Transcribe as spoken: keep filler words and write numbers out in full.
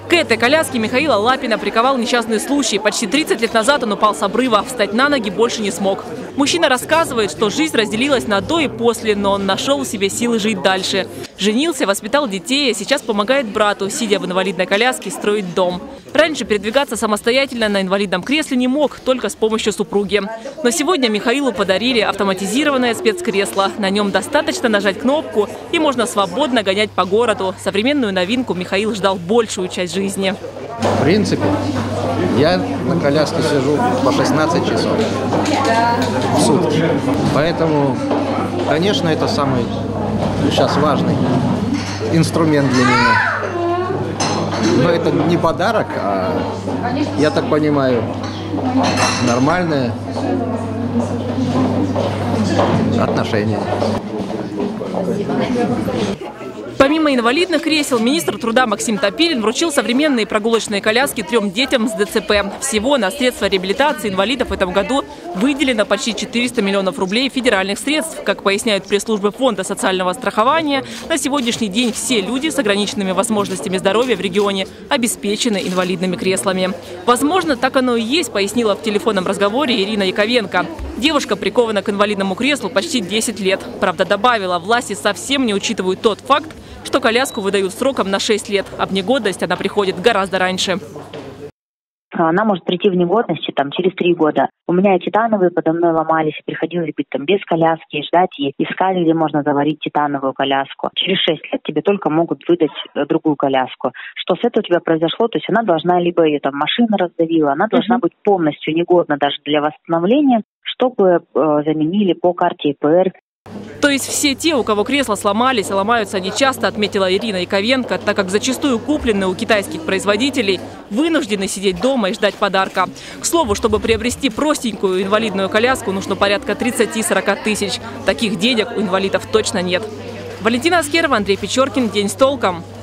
К этой коляске Михаила Лапина приковал несчастный случай. Почти тридцать лет назад он упал с обрыва. Встать на ноги больше не смог. Мужчина рассказывает, что жизнь разделилась на до и после, но он нашел в себе силы жить дальше. Женился, воспитал детей, а сейчас помогает брату, сидя в инвалидной коляске, строить дом. Раньше передвигаться самостоятельно на инвалидном кресле не мог, только с помощью супруги. Но сегодня Михаилу подарили автоматизированное спецкресло. На нем достаточно нажать кнопку, и можно свободно гонять по городу. Современную новинку Михаил ждал большую часть жизни. В принципе, я на коляске сижу по шестнадцать часов в сутки. Поэтому, конечно, это самый сейчас важный инструмент для меня. Но это не подарок, а, я так понимаю, нормальное отношение. Помимо инвалидных кресел, министр труда Максим Топилин вручил современные прогулочные коляски трем детям с ДЦП. Всего на средства реабилитации инвалидов в этом году выделено почти четыреста миллионов рублей федеральных средств. Как поясняют пресс-службы Фонда социального страхования, на сегодняшний день все люди с ограниченными возможностями здоровья в регионе обеспечены инвалидными креслами. Возможно, так оно и есть, пояснила в телефонном разговоре Ирина Яковенко. Девушка прикована к инвалидному креслу почти десять лет. Правда, добавила, власти совсем не учитывают тот факт, что коляску выдают сроком на шесть лет, а в негодность она приходит гораздо раньше. Она может прийти в негодность там, через три года. У меня и титановые подо мной ломались, приходилось быть там без коляски, ждать и искать, где можно заварить титановую коляску. Через шесть лет тебе только могут выдать другую коляску. Что с этого у тебя произошло? То есть она должна, либо ее там машина раздавила, она должна быть полностью негодна даже для восстановления, чтобы э, заменили по карте ИПР. То есть все те, у кого кресла сломались, и ломаются они часто, отметила Ирина Яковенко, так как зачастую купленные у китайских производителей вынуждены сидеть дома и ждать подарка. К слову, чтобы приобрести простенькую инвалидную коляску, нужно порядка тридцати-сорока тысяч. Таких денег у инвалидов точно нет. Валентина Аскерова, Андрей Печоркин. День с толком.